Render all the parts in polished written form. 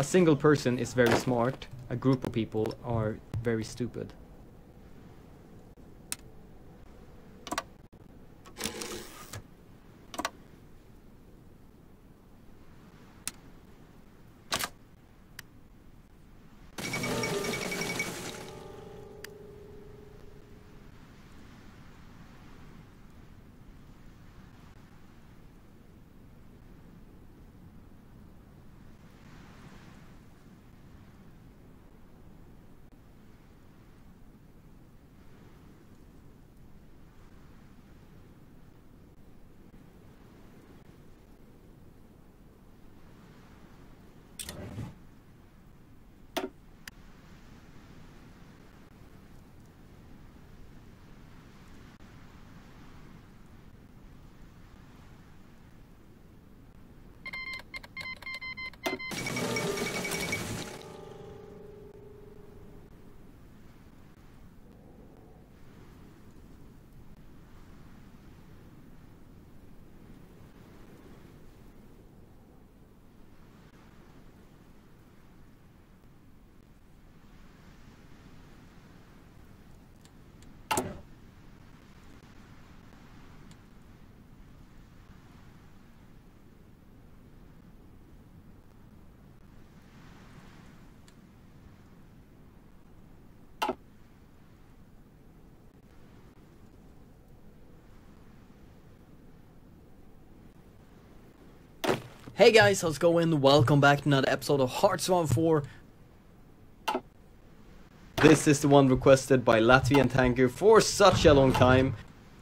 single person is very smart, a group of people are very stupid. Hey guys, how's it going? Welcome back to another episode of Hearthstone 4. This is the one requested by Latvian Tanker for such a long time.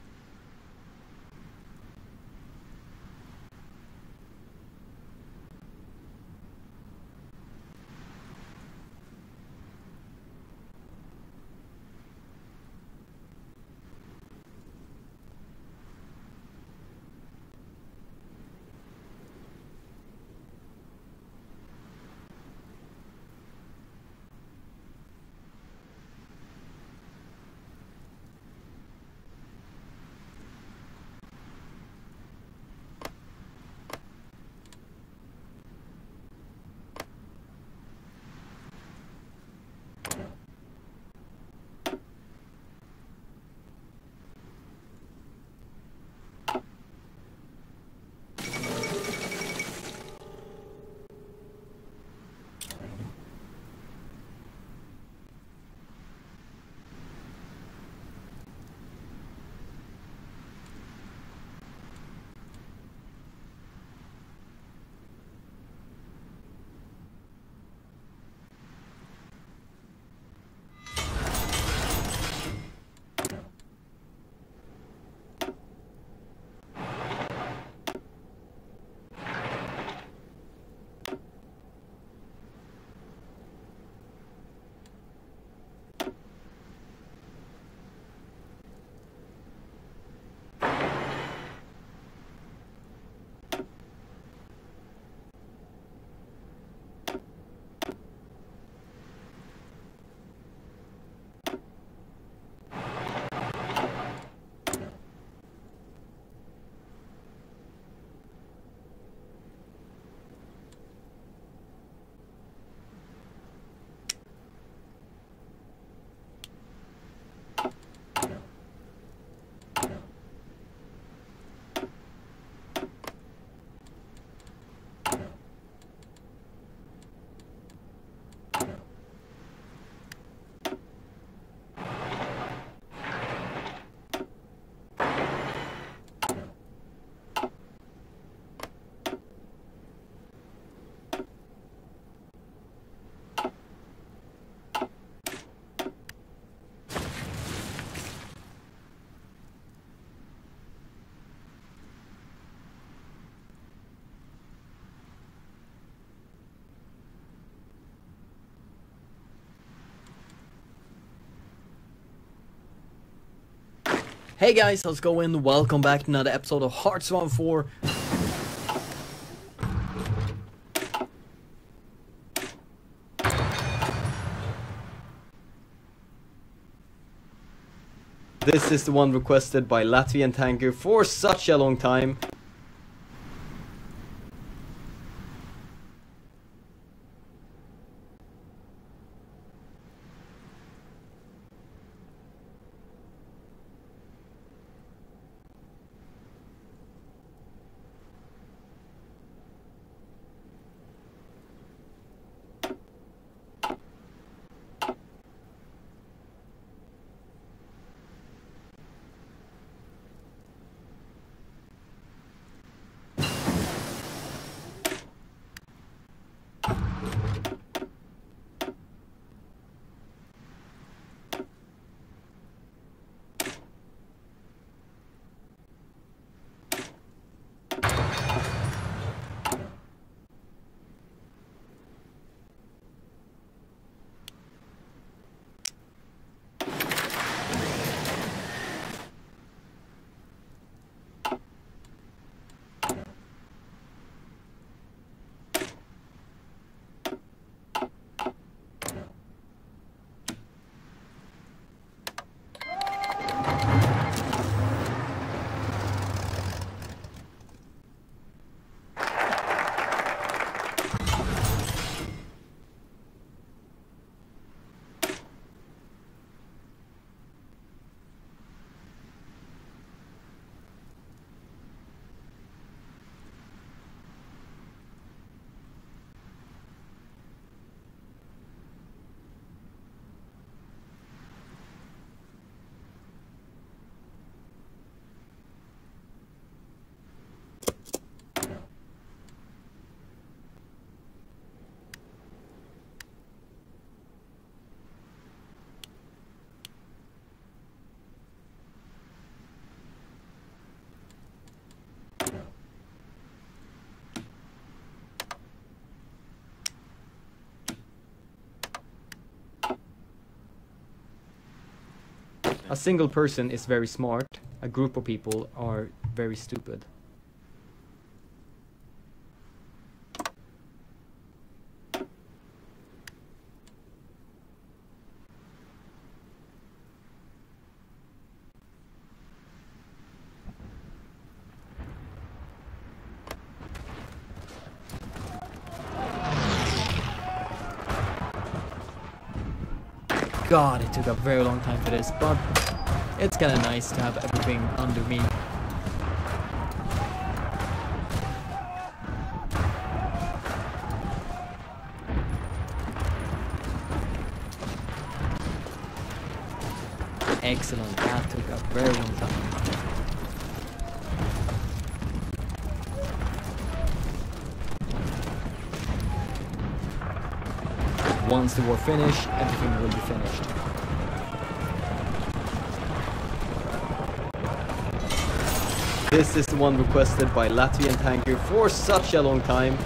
Hey guys, how's it going? Welcome back to another episode of Hearthstone 4. This is the one requested by Latvian Tanker for such a long time. A single person is very smart, a group of people are very stupid. God, it took a very long time for this, but it's kinda nice to have everything under me. Excellent, that took a very long time. Once the war finishes, everything will be finished. This is the one requested by Latvian Tanker for such a long time.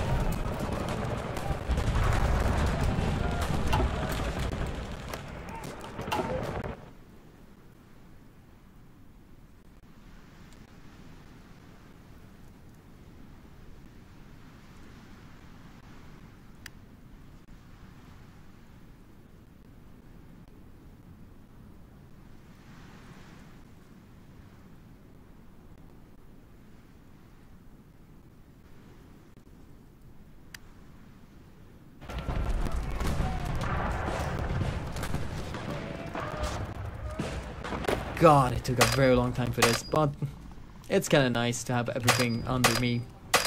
God, it took a very long time for this, but it's kinda nice to have everything under me.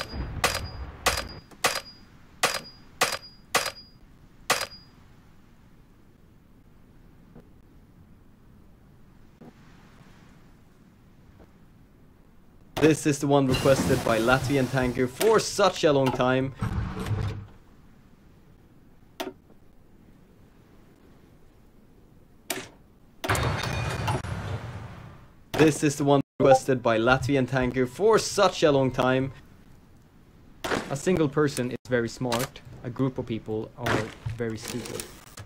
This is the one requested by Latvian Tanker for such a long time. This is the one requested by Latvian Tanker for such a long time. A single person is very smart, a group of people are very stupid.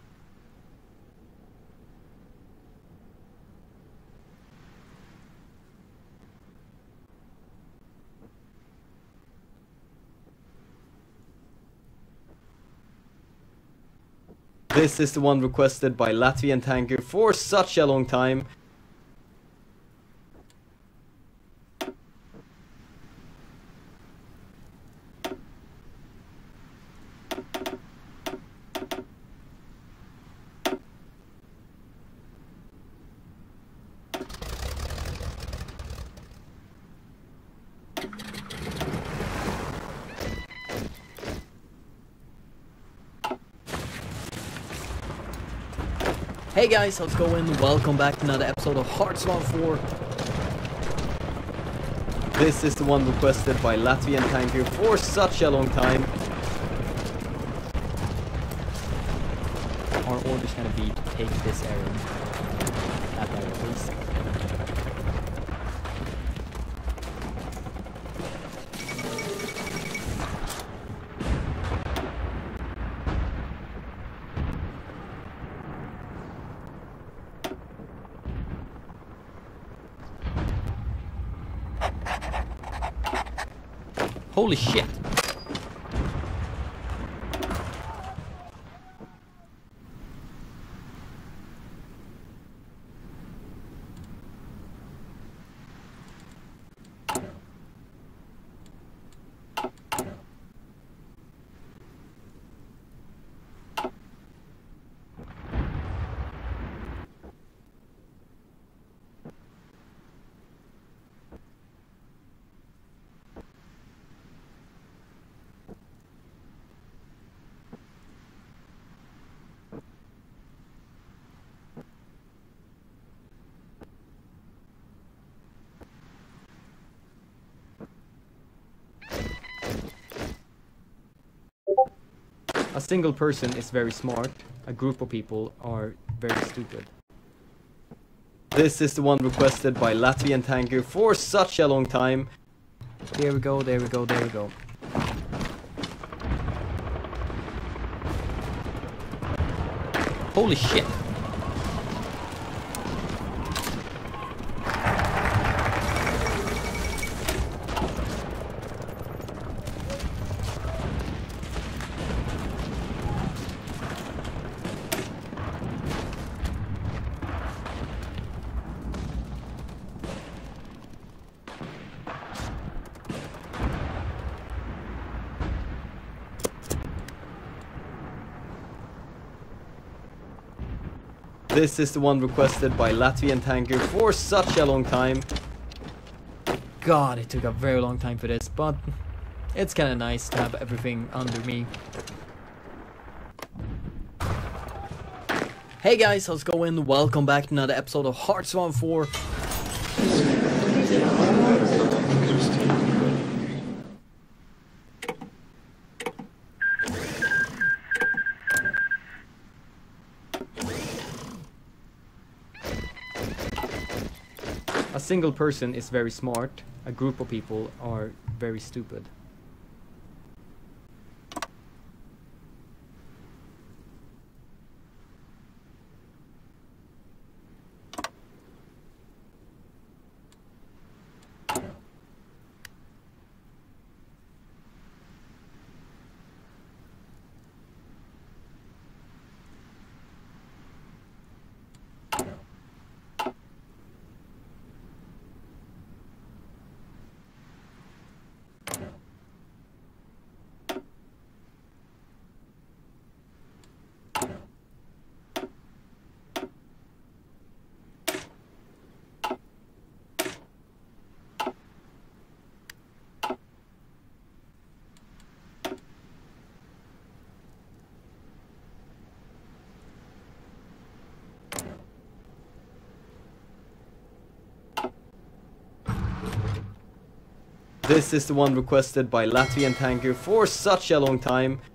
This is the one requested by Latvian Tanker for such a long time. Hey guys, how's it going? Welcome back to another episode of Hearthstone 4. This is the one requested by Latvian Tanker for such a long time. Our order's gonna be to take this area. That area, please. Holy shit! A single person is very smart, a group of people are very stupid. This is the one requested by Latvian Tanker for such a long time. There we go, there we go, there we go. Holy shit! This is the one requested by Latvian Tango for such a long time. God, it took a very long time for this, but it's kinda nice to have everything under me. Hey guys, how's it going? Welcome back to another episode of Hearthstone 4. A single person is very smart, a group of people are very stupid. This is the one requested by Latvian Tango for such a long time.